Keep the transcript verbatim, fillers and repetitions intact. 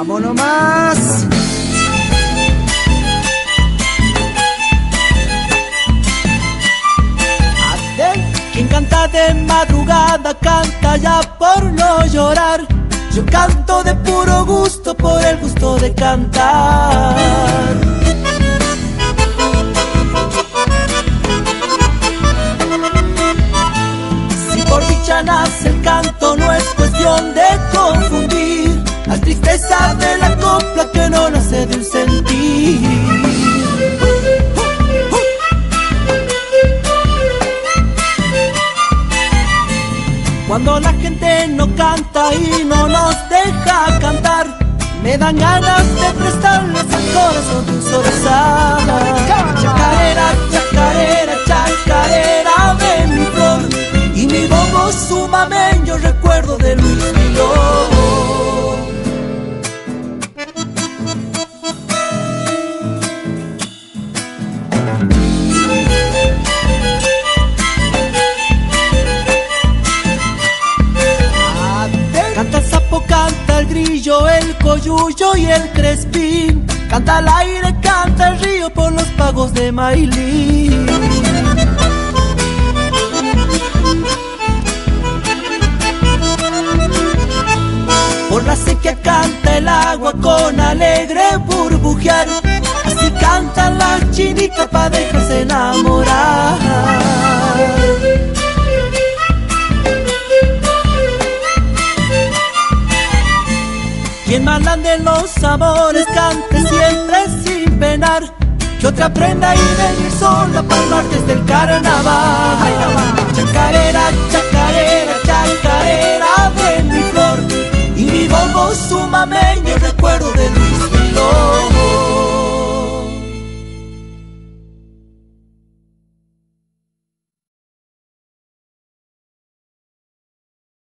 Vámonos más. Quien canta de madrugada canta ya por no llorar. Yo canto de puro gusto por el gusto de cantar. Si por dicha nace el canto, no es cuestión de confundir la tristeza de la copla que no nace de un sentir. Cuando la gente no canta y no nos deja cantar, me dan ganas de prestarles el corazón de un zorzal. Chacarera, chacarera, chacarera de mi flor, y mi bombo sumameño recuerdo de Luis Milón. Canta el sapo, canta el grillo, el coyuyo y el crespín. Canta el aire, canta el río por los pagos de Mailín. Por la sequía canta el agua con alegre burbujear. Así canta la chinita pa' dejarse enamorar. Quien malande los amores cante siempre sin penar, que otra prenda y venir sola para el martes del carnaval. Chacarera, chacarera, chacarera de mi flor, y mi bombo sumameño recuerdo de Luis Milón.